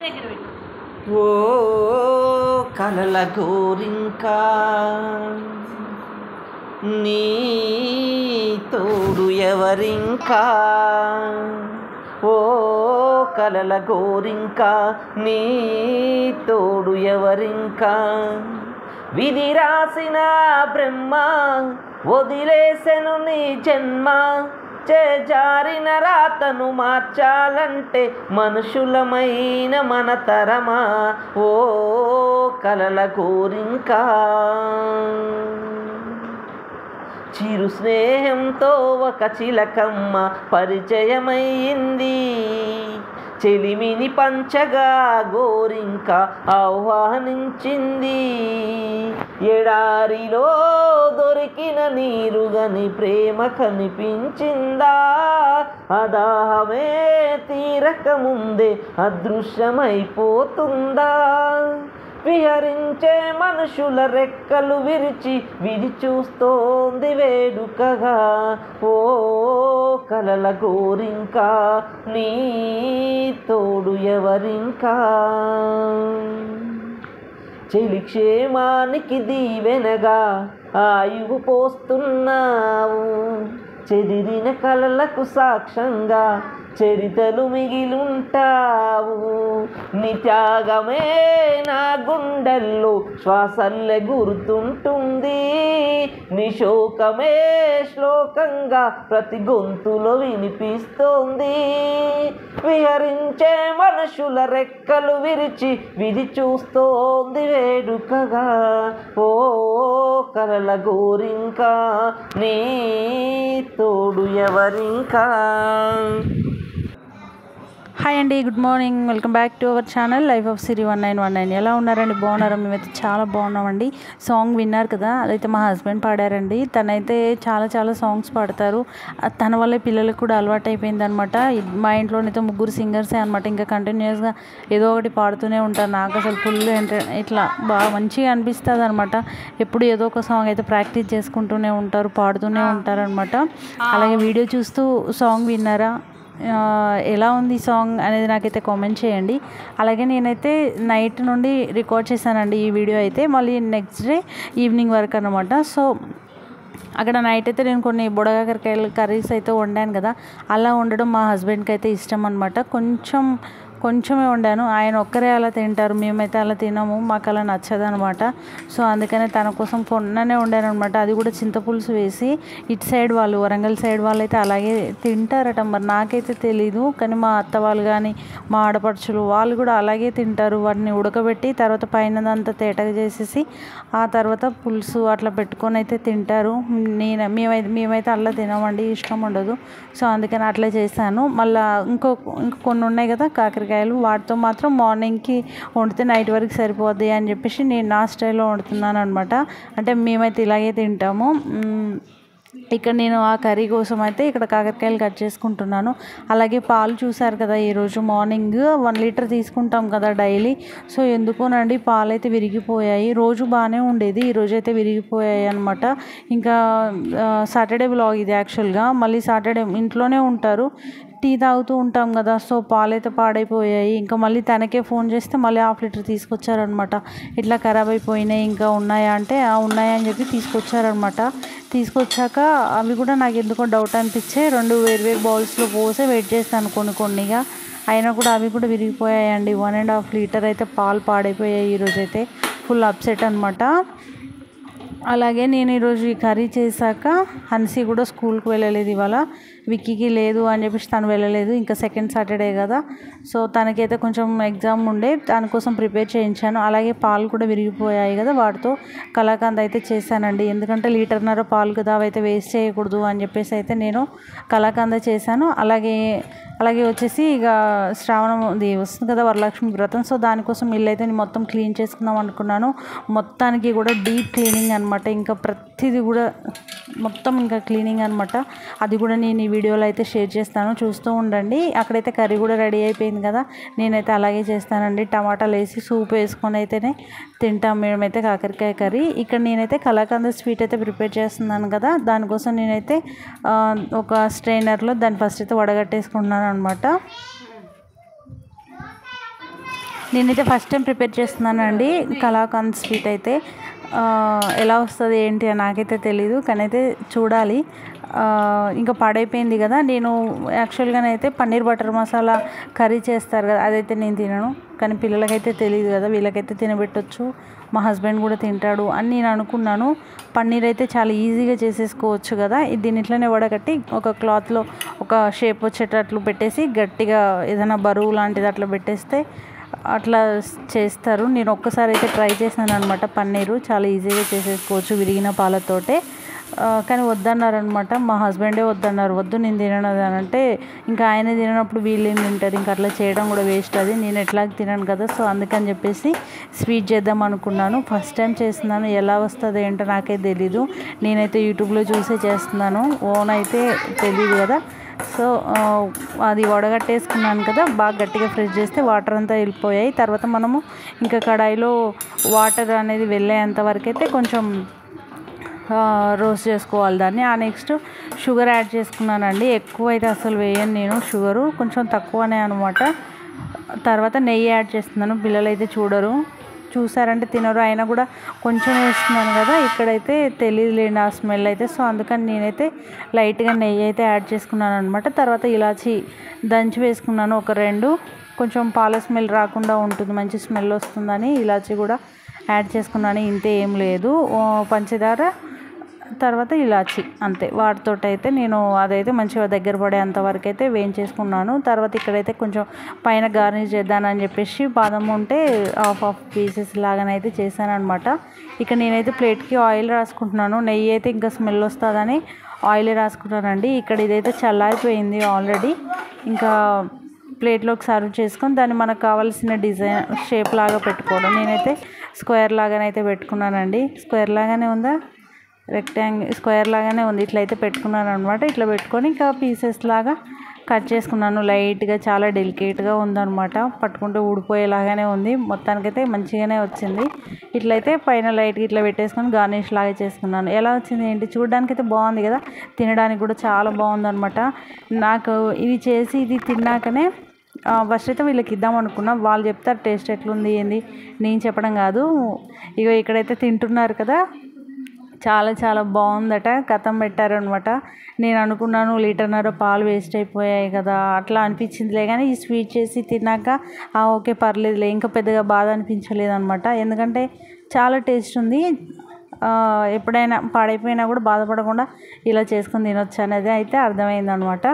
ఓ కలల గోరింకా నీ తోడు ఎవరింకా ఓ కలల గోరింకా నీ తోడు ఎవరింకా విధి రాసిన బ్రహ్మ వదిలేసెను నీ జన్మ చేజారిన రాతను మార్చాలంటే మనుషులమైన మన తరమా ఓ కలల గోరింకా చిరు స్నేహంతో ఒక చిలకమ్మ పరిచయమైంది చెలిమిని పంచగా గోరింక ఆహ్వానించింది ఎడారిలో దొరికిన నీరుగని ప్రేమ కనిపించిందా అదాహమే తీరక ముందే అదృశ్యమైపోతుందా విహరించే మనుషుల రెక్కలు విరిచి విధి చూస్తోంది వేడుకగా ఓ కలల గోరింకా నీ తోడు ఎవరింకా చెలి క్షేమానికి దీవెనగా ఆయువు పోస్తున్నావు చెదిరిన కలలకు సాక్ష్యంగా చరితలు మిగిలుంటావు నీ త్యాగమే నా గుండెల్లో శ్వాసల్లే గుర్తుంటుంది నీ శోకమే శ్లోకంగా ప్రతి గొంతులో వినిపిస్తోంది విహరించే మనుషుల రెక్కలు విరిచి విధి చూస్తోంది వేడుకగా ఓ కలల గోరింకా నీ తోడు ఎవరింకా. హాయ్ అండి, good morning, welcome back to our channel life of Siri 1919. ఎలా ఉన్నారండి? బాగున్నారా? మేమైతే చాలా బాగున్నామండి. సాంగ్ విన్నారు కదా, అదైతే మా హస్బెండ్ పాడారండి. తనైతే చాలా సాంగ్స్ పాడతారు. తన వల్లే పిల్లలకు కూడా అలవాటు అయిపోయింది అనమాట. మా ఇంట్లోనైతే ముగ్గురు సింగర్సే అనమాట. ఇంకా కంటిన్యూస్గా ఏదో ఒకటి పాడుతూనే ఉంటారు. నాకు అసలు ఫుల్ ఇట్లా బాగా మంచిగా అనిపిస్తుంది అనమాట. ఎప్పుడు ఏదో ఒక సాంగ్ అయితే ప్రాక్టీస్ చేసుకుంటూనే ఉంటారు, పాడుతూనే ఉంటారు అనమాట. అలాగే వీడియో చూస్తూ సాంగ్ విన్నారా, ఎలా ఉంది సాంగ్ అనేది నాకైతే కామెంట్ చేయండి. అలాగే నేనైతే నైట్ నుండి రికార్డ్ చేశానండి ఈ వీడియో అయితే, మళ్ళీ నెక్స్ట్ డే ఈవినింగ్ వరకు అనమాట. సో అక్కడ నైట్ అయితే నేను కొన్ని బుడకాకరకాయలు కర్రీస్ అయితే వండాను కదా, అలా వండడం మా హస్బెండ్కి అయితే ఇష్టం అనమాట. కొంచెమే వండాను, ఆయన ఒక్కరే అలా తింటారు, మేమైతే అలా తినము, మాకు అలా నచ్చదు అనమాట. సో అందుకనే తన కోసం కొన్ననే వండాను అనమాట. అది కూడా చింతపులుసు వేసి. ఇటు సైడ్ వాళ్ళు, వరంగల్ సైడ్ వాళ్ళు అయితే అలాగే తింటారట, మరి నాకైతే తెలీదు. కానీ మా అత్త వాళ్ళు కానీ మా ఆడపడుచులు వాళ్ళు కూడా అలాగే తింటారు. వాటిని ఉడకబెట్టి తర్వాత పైనదంతా తేటగా చేసేసి ఆ తర్వాత పులుసు అట్లా పెట్టుకొని అయితే తింటారు. మేమైతే అలా తినమండి, ఇష్టం ఉండదు. సో అందుకని అట్లా చేశాను. మళ్ళీ ఇంకో కొన్ని ఉన్నాయి కదా కాకరకాయలు, వాటితో మాత్రం మార్నింగ్కి వండితే నైట్ వరకు సరిపోద్ది అని చెప్పేసి నేను నా స్టైల్లో వండుతున్నాను అనమాట. అంటే మేమైతే ఇలాగే తింటాము. ఇక్కడ నేను ఆ కర్రీ కోసం అయితే ఇక్కడ కాకరకాయలు కట్ చేసుకుంటున్నాను. అలాగే పాలు చూసారు కదా, ఈరోజు మార్నింగ్ 1 లీటర్ తీసుకుంటాం కదా డైలీ. సో ఎందుకోనండి పాలు అయితే విరిగిపోయాయి. రోజు బాగానే ఉండేది, ఈరోజు అయితే విరిగిపోయాయి అనమాట. ఇంకా సాటర్డే వ్లాగ్ ఇది యాక్చువల్గా. మళ్ళీ సాటర్డే ఇంట్లోనే ఉంటారు, టీ తాగుతూ ఉంటాం కదా, సో పాలైతే పాడైపోయాయి. ఇంకా మళ్ళీ తనకే ఫోన్ చేస్తే మళ్ళీ 1/2 లీటర్ తీసుకొచ్చారనమాట. ఇట్లా ఖరాబ్ అయిపోయినాయి, ఇంకా ఉన్నాయా అంటే ఉన్నాయా అని చెప్పి తీసుకొచ్చారనమాట. తీసుకొచ్చాక అవి కూడా నాకు ఎందుకో డౌట్ అనిపించే 2 వేరు బౌల్స్లో పోసి వెయిట్ చేస్తాను కొన్నిగా. అయినా కూడా అవి కూడా విరిగిపోయాయండి. 1.5 లీటర్ అయితే పాలు పాడైపోయాయి. ఈరోజు అయితే ఫుల్ అప్సెట్ అనమాట. అలాగే నేను ఈరోజు ఈ కర్రీ చేశాక హన్సీ కూడా స్కూల్కి వెళ్ళలేదు ఇవాళ. విక్కీకి లేదు అని చెప్పేసి తను వెళ్ళలేదు, ఇంకా సెకండ్ సాటర్డే కదా. సో తనకైతే కొంచెం ఎగ్జామ్ ఉండే, దానికోసం ప్రిపేర్ చేయించాను. అలాగే పాలు కూడా విరిగిపోయాయి కదా, వాటితో కలాకండ్ అయితే చేశానండి. ఎందుకంటే 1.5 లీటర్ పాలు కదా, అవైతే వేస్ట్ చేయకూడదు అని చెప్పేసి అయితే నేను కలాకండ్ చేశాను. అలాగే వచ్చేసి ఇక శ్రావణం ఇది వస్తుంది కదా, వరలక్ష్మి వ్రతం. సో దానికోసం ఇల్లు అయితే నేను మొత్తం క్లీన్ చేసుకుందాం అనుకున్నాను. మొత్తానికి కూడా డీప్ క్లీనింగ్ అనమాట. ఇంకా ప్రతిదీ కూడా మొత్తం ఇంకా క్లీనింగ్ అనమాట. అది కూడా నేను ఈ వీడియోలో అయితే షేర్ చేస్తాను, చూస్తూ ఉండండి. అక్కడైతే కర్రీ కూడా రెడీ అయిపోయింది కదా, నేనైతే అలాగే చేస్తానండి. టమాటాలు వేసి సూప్ వేసుకొని అయితేనే తింటాం మేమైతే కాకరకాయ కర్రీ. ఇక్కడ నేనైతే కలాకండ్ స్వీట్ అయితే ప్రిపేర్ చేస్తున్నాను కదా, దానికోసం నేనైతే ఒక స్ట్రైనర్లో దాన్ని ఫస్ట్ అయితే వడగట్టేసుకుంటున్నాను అనమాట. నేనైతే ఫస్ట్ టైం ప్రిపేర్ చేస్తున్నానండి కలాకండ్ స్వీట్ అయితే. ఎలా వస్తుంది ఏంటి అని నాకైతే తెలీదు, కానీ అయితే చూడాలి. ఇంకా పాడైపోయింది కదా. నేను యాక్చువల్గానైతే పన్నీర్ బటర్ మసాలా కర్రీ చేస్తారు కదా, అదైతే నేను తినను. కానీ పిల్లలకైతే తెలియదు కదా, వీళ్ళకైతే తినబెట్టచ్చు, మా హస్బెండ్ కూడా తింటాడు అని నేను అనుకున్నాను. పన్నీర్ అయితే చాలా ఈజీగా చేసేసుకోవచ్చు కదా. దీన్ని ఇట్లనే వడగట్టి ఒక క్లాత్లో ఒక షేప్ వచ్చేటట్లు పెట్టేసి గట్టిగా ఏదైనా బరువు లాంటిది అట్లా పెట్టేస్తే అట్లా చేస్తారు. నేను ఒక్కసారి అయితే ట్రై చేశాను అనమాట. పన్నీరు చాలా ఈజీగా చేసేసుకోవచ్చు విరిగిన పాలతోటే. కానీ వద్దన్నారనమాట, మా హస్బెండే వద్దన్నారు. వద్దు నేను తినను అని అంటే, ఇంకా ఆయన తిననప్పుడు వీళ్ళు ఏం తింటారు, ఇంకా అట్లా చేయడం కూడా వేస్ట్, అది నేను ఎట్లా తినను కదా. సో అందుకని చెప్పేసి స్వీట్ చేద్దాం అనుకున్నాను. ఫస్ట్ టైం చేస్తున్నాను, ఎలా వస్తుందో ఏంటో నాకైతే తెలీదు. నేనైతే యూట్యూబ్లో చూసే చేస్తున్నాను, ఓన్ అయితే తెలియదు కదా. సో అది వడగట్టేసుకున్నాను కదా, బాగా గట్టిగా ఫ్రెష్ చేస్తే వాటర్ అంతా వెళ్ళిపోయాయి. తర్వాత మనము ఇంకా కడాయిలో వాటర్ అనేది వెళ్ళేంత వరకు అయితే కొంచెం రోస్ట్ చేసుకోవాలి దాన్ని. నెక్స్ట్ షుగర్ యాడ్ చేసుకున్నానండి. ఎక్కువ అయితే అసలు వేయను నేను, షుగరు కొంచెం తక్కువనే అనమాట. తర్వాత నెయ్యి యాడ్ చేస్తున్నాను. పిల్లలు అయితే చూసారంటే తినరు, అయినా కూడా కొంచెం వేస్తున్నాను కదా. ఇక్కడైతే తెలియదులేండి ఆ స్మెల్ అయితే. సో అందుకని నేనైతే లైట్గా నెయ్యి అయితే యాడ్ చేసుకున్నాను అనమాట. తర్వాత ఇలాచి దంచి వేసుకున్నాను ఒక 2, కొంచెం పాల స్మెల్ రాకుండా ఉంటుంది, మంచి స్మెల్ వస్తుందని ఇలాచి కూడా యాడ్ చేసుకున్నాను. ఇంతే, ఏం లేదు. పంచదార తర్వాత ఇలాచి, అంతే. వాటితో అయితే నేను అదైతే మంచిగా దగ్గర పడేంత వరకు అయితే వేయించేసుకున్నాను. తర్వాత ఇక్కడైతే కొంచెం పైన గార్నిష్ చేద్దానని చెప్పేసి బాదం ఉంటే హాఫ్ పీసెస్ లాగానైతే చేశాను అనమాట. ఇక నేనైతే ప్లేట్కి ఆయిల్ రాసుకుంటున్నాను. నెయ్యి అయితే ఇంకా స్మెల్ వస్తుందని ఆయిల్ రాసుకుంటానండి. ఇక్కడ ఇదైతే చల్లారిపోయింది ఆల్రెడీ. ఇంకా ప్లేట్లోకి సర్వ్ చేసుకొని దాన్ని మనకు కావాల్సిన డిజైన్ షేప్ లాగా పెట్టుకోవడం. నేనైతే స్క్వేర్ లాగానైతే పెట్టుకున్నానండి. స్క్వేర్ లాగానే ఉందా, స్క్వేర్ లాగానే ఉంది. ఇట్లయితే పెట్టుకున్నాను అనమాట. ఇట్లా పెట్టుకొని ఇంకా పీసెస్ లాగా కట్ చేసుకున్నాను. లైట్గా చాలా డెలికేట్గా ఉందన్నమాట, పట్టుకుంటే ఊడిపోయేలాగానే ఉంది. మొత్తానికైతే మంచిగానే వచ్చింది. ఇట్లయితే పైన లైట్గా ఇట్లా పెట్టేసుకొని గార్నిష్ లాగా చేసుకున్నాను. ఎలా వచ్చింది ఏంటి, చూడడానికైతే బాగుంది కదా, తినడానికి కూడా చాలా బాగుందన్నమాట. నాకు ఇది చేసి ఇది తిన్నాకనే ఫస్ట్ అయితే వీళ్ళకి ఇద్దాం అనుకున్నా. వాళ్ళు చెప్తారు టేస్ట్ ఎట్లుంది ఏంది, నేను చెప్పడం కాదు. ఇక ఇక్కడైతే తింటున్నారు కదా, చాలా బాగుందట, కథం పెట్టారనమాట. నేను అనుకున్నాను 1.5 లీటర్ పాలు వేస్ట్ అయిపోయాయి కదా అట్లా అనిపించిందిలే. కానీ ఈ స్వీట్ చేసి తిన్నాక ఓకే పర్లేదులే, ఇంకా పెద్దగా బాధ అనిపించలేదు అనమాట. ఎందుకంటే చాలా టేస్ట్ ఉంది. ఎప్పుడైనా పాడైపోయినా కూడా బాధపడకుండా ఇలా చేసుకొని తినొచ్చు అనేది అయితే అర్థమైందనమాట.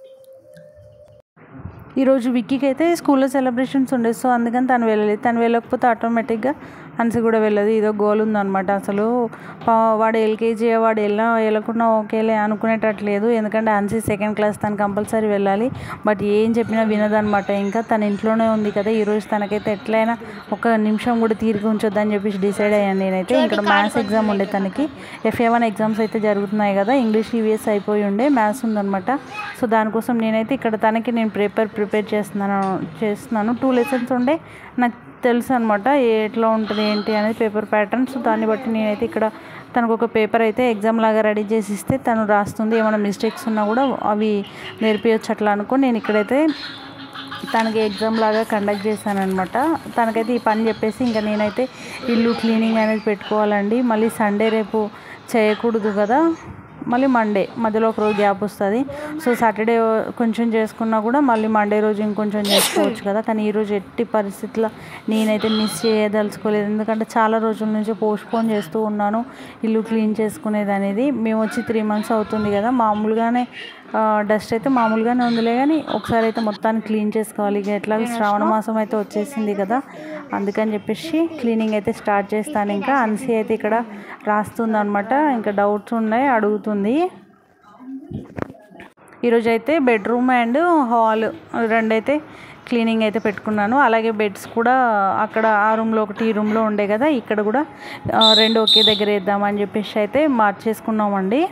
ఈరోజు విక్కీకి అయితే స్కూల్లో సెలబ్రేషన్స్ ఉండే, సో అందుకని తను వెళ్ళలేదు. తను వెళ్ళకపోతే ఆటోమేటిక్గా హన్సి కూడా వెళ్ళదు. ఇదో గోల్ ఉందన్నమాట. అసలు వాడు ఎల్కేజీ, వాడు వెళ్ళకుండా ఓకేలే అనుకునేటట్లేదు. ఎందుకంటే హన్సి 2nd క్లాస్, తను కంపల్సరీ వెళ్ళాలి. బట్ ఏం చెప్పినా వినదనమాట. ఇంకా తన ఇంట్లోనే ఉంది కదా, ఈరోజు తనకైతే ఎట్లయినా ఒక నిమిషం కూడా తీరిక ఉంచొద్దని చెప్పేసి డిసైడ్ అయ్యాను నేనైతే. ఇక్కడ మ్యాథ్స్ ఎగ్జామ్ ఉండే తనకి, FA1 ఎగ్జామ్స్ అయితే జరుగుతున్నాయి కదా, ఇంగ్లీష్ EVS అయిపోయి ఉండే, మ్యాథ్స్ ఉందన్నమాట. సో దానికోసం నేనైతే ఇక్కడ తనకి నేను ప్రిపేర్ చేస్తున్నాను. 2 లెసన్స్ ఉండే, నాకు తెలుసు అనమాట ఎట్లా ఉంటుంది ఏంటి అనేది పేపర్ ప్యాటర్న్. సో దాన్ని బట్టి నేనైతే ఇక్కడ తనకు ఒక పేపర్ అయితే ఎగ్జామ్ లాగా రెడీ చేసి ఇస్తే తను రాస్తుంది. ఏమైనా మిస్టేక్స్ ఉన్నా కూడా అవి నేర్పించచ్చు అట్లా అనుకో. నేను ఇక్కడైతే తనకి ఎగ్జామ్ లాగా కండక్ట్ చేశాను అనమాట. తనకైతే ఈ పని చెప్పేసి ఇంకా నేనైతే ఇల్లు క్లీనింగ్ అనేది పెట్టుకోవాలండి. మళ్ళీ సండే రేపు చేయకూడదు కదా, మళ్ళీ మండే మధ్యలో ఒక రోజు గ్యాప్ వస్తుంది. సో సాటర్డే కొంచెం చేసుకున్నా కూడా మళ్ళీ మండే రోజు ఇంకొంచెం చేసుకోవచ్చు కదా. కానీ ఈరోజు ఎట్టి పరిస్థితుల్లో నేనైతే మిస్ చేయదలుచుకోలేదు. ఎందుకంటే చాలా రోజుల నుంచి పోస్ట్పోన్ చేస్తూ ఉన్నాను ఇల్లు క్లీన్ చేసుకునేది అనేది. మేము వచ్చి 3 months అవుతుంది కదా, మామూలుగానే డస్ట్ అయితే మామూలుగానే ఉందిలే, కానీ ఒకసారి అయితే మొత్తాన్ని క్లీన్ చేసుకోవాలి. ఇక ఎట్లా శ్రావణ మాసం అయితే వచ్చేసింది కదా, అందుకని చెప్పేసి క్లీనింగ్ అయితే స్టార్ట్ చేస్తాను. ఇంకా హన్సి అయితే ఇక్కడ రాస్తుంది అనమాట. ఇంకా డౌట్స్ ఉన్నాయి, అడుగుతుంది. ఈరోజు అయితే బెడ్రూమ్ అండ్ హాల్ 2 అయితే క్లీనింగ్ అయితే పెట్టుకున్నాను. అలాగే బెడ్స్ కూడా అక్కడ ఆ రూమ్లో ఒకటి, ఈ రూమ్లో ఉండే కదా, ఇక్కడ కూడా 2 ఒకే దగ్గర వేద్దామని చెప్పేసి అయితే మార్చేసుకున్నామండి.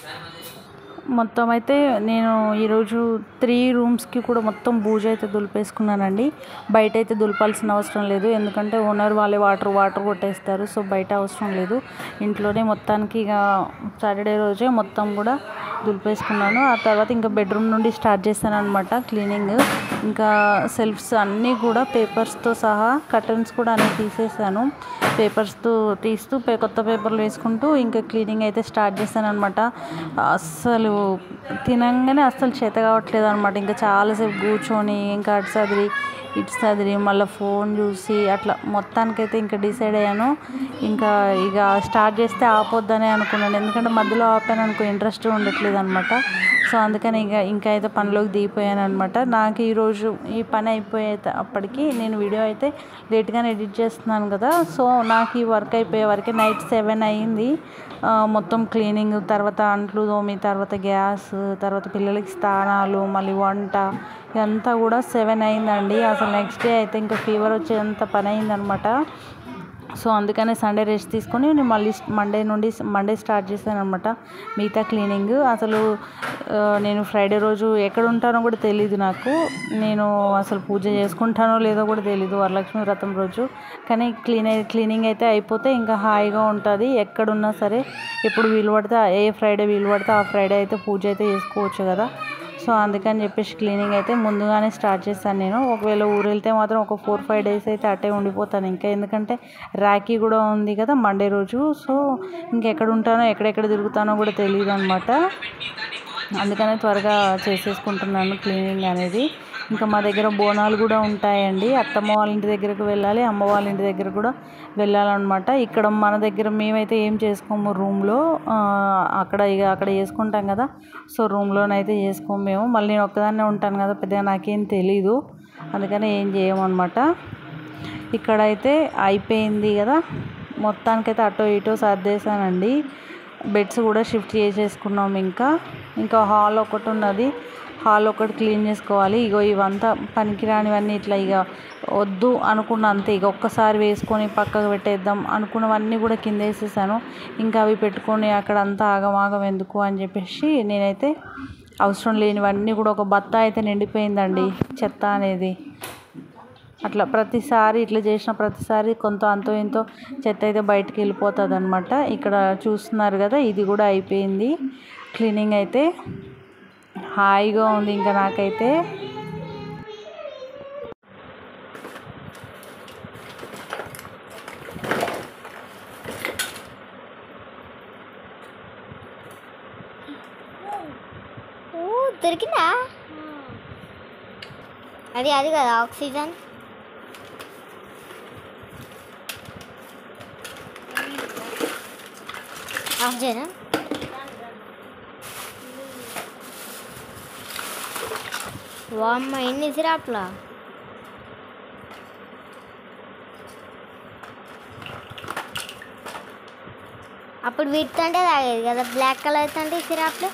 మొత్తం అయితే నేను ఈరోజు 3 రూమ్స్కి కూడా మొత్తం బూజు అయితే దులిపేసుకున్నానండి. బయట అయితే దులపాల్సిన అవసరం లేదు, ఎందుకంటే ఓనర్ వాళ్ళే వాటర్ కొట్టేస్తారు. సో బయట అవసరం లేదు, ఇంట్లోనే మొత్తానికి ఇక సాటర్డే రోజే మొత్తం కూడా దులిపేసుకున్నాను. ఆ తర్వాత ఇంకా బెడ్రూమ్ నుండి స్టార్ట్ చేశాను అనమాట క్లీనింగ్. ఇంకా సెల్ఫ్స్ అన్నీ కూడా పేపర్స్తో సహా కర్టన్స్ కూడా అన్నీ తీసేసాను. పేపర్స్తో తీస్తూ కొత్త పేపర్లు వేసుకుంటూ ఇంకా క్లీనింగ్ అయితే స్టార్ట్ చేశాను అనమాట. అస్సలు తినంగానే అస్సలు చేత కావట్లేదు అనమాట. ఇంకా చాలాసేపు కూర్చొని ఇంకా ఇటు సదిరి మళ్ళీ ఫోన్ చూసి అట్లా మొత్తానికైతే ఇంకా డిసైడ్ అయ్యాను. ఇక స్టార్ట్ చేస్తే ఆపొద్దనే అనుకున్నాను, ఎందుకంటే మధ్యలో ఆపాను అనుకో ఇంట్రెస్ట్ ఉండట్లేదు అనమాట. సో అందుకని ఇంకా అయితే పనిలోకి దిగిపోయాను అనమాట. నాకు ఈరోజు ఈ పని అప్పటికి నేను వీడియో అయితే లేట్గానే ఎడిట్ చేస్తున్నాను కదా. సో నాకు ఈ వర్క్ అయిపోయే వరకే నైట్ 7 అయ్యింది. మొత్తం క్లీనింగ్, తర్వాత అంట్లు తోమి, తర్వాత గ్యాస్, తర్వాత పిల్లలకి స్నానాలు, మళ్ళీ వంట, ఇదంతా కూడా 7 అయిందండి. అసలు నెక్స్ట్ డే అయితే ఇంకా ఫీవర్ వచ్చేంత పని అయిందనమాట. సో అందుకనే సండే రెస్ట్ తీసుకొని నేను మళ్ళీ మండే స్టార్ట్ చేశాను అనమాట మిగతా క్లీనింగ్. అసలు నేను ఫ్రైడే రోజు ఎక్కడ ఉంటానో కూడా తెలీదు నాకు. నేను అసలు పూజ చేసుకుంటానో లేదో కూడా తెలీదు వరలక్ష్మి వ్రతం రోజు. కానీ క్లీనింగ్ అయితే అయిపోతే ఇంకా హాయిగా ఉంటుంది. ఎక్కడున్నా సరే ఎప్పుడు వీలు పడితే ఏ ఫ్రైడే వీలు పడితే ఆ ఫ్రైడే అయితే పూజ అయితే చేసుకోవచ్చు కదా. సో అందుకని చెప్పేసి క్లీనింగ్ అయితే ముందుగానే స్టార్ట్ చేస్తాను నేను. ఒకవేళ ఊరు వెళ్తే మాత్రం ఒక 4-5 డేస్ అయితే అట్టే ఉండిపోతాను ఇంకా, ఎందుకంటే రాఖీ కూడా ఉంది కదా మండే రోజు. సో ఇంకెక్కడ ఉంటానో ఎక్కడెక్కడ తిరుగుతానో కూడా తెలియదు అనమాట. అందుకనే త్వరగా చేసేసుకుంటున్నాను క్లీనింగ్ అనేది. ఇంకా మా దగ్గర బోనాలు కూడా ఉంటాయండి. అత్తమ్మ వాళ్ళ ఇంటి దగ్గరకు వెళ్ళాలి, అమ్మ వాళ్ళ ఇంటి దగ్గర కూడా వెళ్ళాలన్నమాట. ఇక్కడ మన దగ్గర మేమైతే ఏం చేసుకోము రూమ్లో, అక్కడ చేసుకుంటాం కదా. సో రూమ్లోనైతే చేసుకోము మేము. మళ్ళీ నేను ఒక్కదాన్నే ఉంటాను కదా, పెద్దగా నాకేం తెలీదు, అందుకని ఏం చేయమన్నమాట. ఇక్కడైతే అయిపోయింది కదా, మొత్తానికైతే అటో ఇటో సర్దేశానండి. బెడ్స్ కూడా షిఫ్ట్ చేసేసుకున్నాం. ఇంకా హాల్ ఒకటి ఉన్నది, హాల్ ఒకటి క్లీన్ చేసుకోవాలి. ఇవంతా పనికిరానివన్నీ ఇట్లా ఇక వద్దు అనుకున్న అంతే, ఇక ఒక్కసారి వేసుకొని పక్కకు పెట్టేద్దాం అనుకున్నవన్నీ కూడా కింద వేసేసాను. ఇంకా అవి పెట్టుకొని అక్కడ అంతా ఆగమాగం ఎందుకు అని చెప్పేసి నేనైతే అవసరం లేనివన్నీ కూడా, ఒక బత్త అయితే నిండిపోయిందండి చెత్త అనేది. అట్లా ప్రతిసారి ఇట్లా చేసిన ప్రతిసారి కొంత అంతో ఇంతో చెత్త అయితే బయటికి వెళ్ళిపోతుంది అనమాట. ఇక్కడ చూస్తున్నారు కదా, ఇది కూడా అయిపోయింది క్లీనింగ్ అయితే. హాయిగా ఉంది ఇంకా నాకైతే. దొరికిందా అది కదా ఆక్సిజన్. ఆఫ్ చేయనా? వామ్మ ఎన్ని సిరాప్లా. అప్పుడు వీటితో తాగేది కదా బ్లాక్ కలర్ తంటే సిరాప్లు.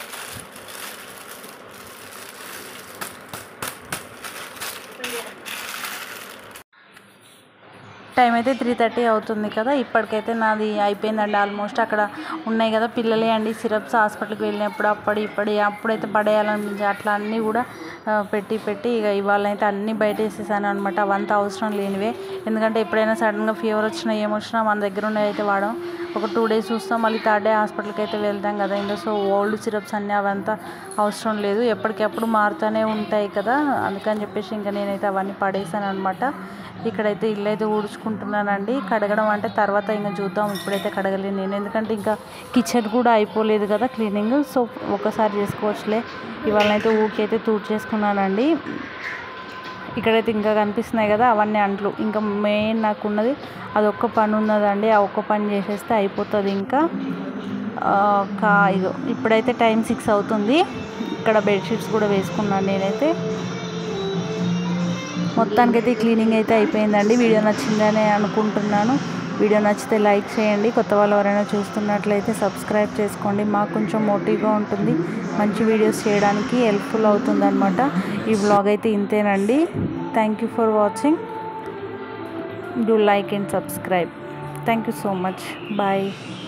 టైం అయితే 3:30 అవుతుంది కదా. ఇప్పటికైతే నాది అయిపోయిందండి ఆల్మోస్ట్. అక్కడ ఉన్నాయి కదా పిల్లలే అండి సిరప్స్, హాస్పిటల్కి వెళ్ళినప్పుడు అప్పుడైతే పడేయాలనిపించి అట్లా అన్నీ కూడా పెట్టి ఇక ఇవాళ అయితే అన్నీ బయట వేసేసాను అనమాట. అవంతా అవసరం లేనివే, ఎందుకంటే ఎప్పుడైనా సడన్గా ఫీవర్ వచ్చినా ఏమొచ్చినా మన దగ్గర ఉన్నవి అయితే వాడడం. ఒక 2 డేస్ చూస్తాం, మళ్ళీ 3rd డే హాస్పిటల్కి అయితే వెళ్తాం కదా. ఇంకా సో ఓల్డ్ సిరప్స్ అన్నీ అవంతా అవసరం లేదు, ఎప్పటికెప్పుడు మారుతూనే ఉంటాయి కదా. అందుకని చెప్పేసి ఇంకా నేనైతే అవన్నీ పడేసాను అనమాట. ఇక్కడైతే ఇల్లు అయితే ఊడ్చుకుంటున్నానండి. కడగడం అంటే తర్వాత ఇంకా చూద్దాం, ఇప్పుడైతే కడగలేను నేను, ఎందుకంటే ఇంకా కిచెన్ కూడా అయిపోలేదు కదా క్లీనింగ్. సో ఒకసారి చేసుకోవచ్చులే. ఇవాళ అయితే ఊరికైతే చేసుకున్నానండి. ఇక్కడైతే ఇంకా కనిపిస్తున్నాయి కదా అవన్నీ అంట్లు. ఇంకా మెయిన్ నాకు ఉన్నది అదొక్క పని ఉన్నదండి, ఆ ఒక్క పని చేసేస్తే అయిపోతుంది. ఇంకా ఇగో ఇప్పుడైతే టైం 6 అవుతుంది. ఇక్కడ బెడ్షీట్స్ కూడా వేసుకున్నాను నేనైతే. మొత్తానికైతే క్లీనింగ్ అయితే అయిపోయిందండి. వీడియో నచ్చిందని అనుకుంటున్నాను. వీడియో నచ్చితే లైక్ చేయండి, కొత్త వాళ్ళు ఎవరైనా చూస్తున్నట్లయితే సబ్స్క్రైబ్ చేసుకోండి. మాకు కొంచెం మోటివ్గా ఉంటుంది, మంచి వీడియోస్ చేయడానికి హెల్ప్ఫుల్ అవుతుంది అనమాట. ఈ వ్లాగ్ అయితే ఇంతేనండి. Thank you for watching. Do like and subscribe. Thank you so much. Bye.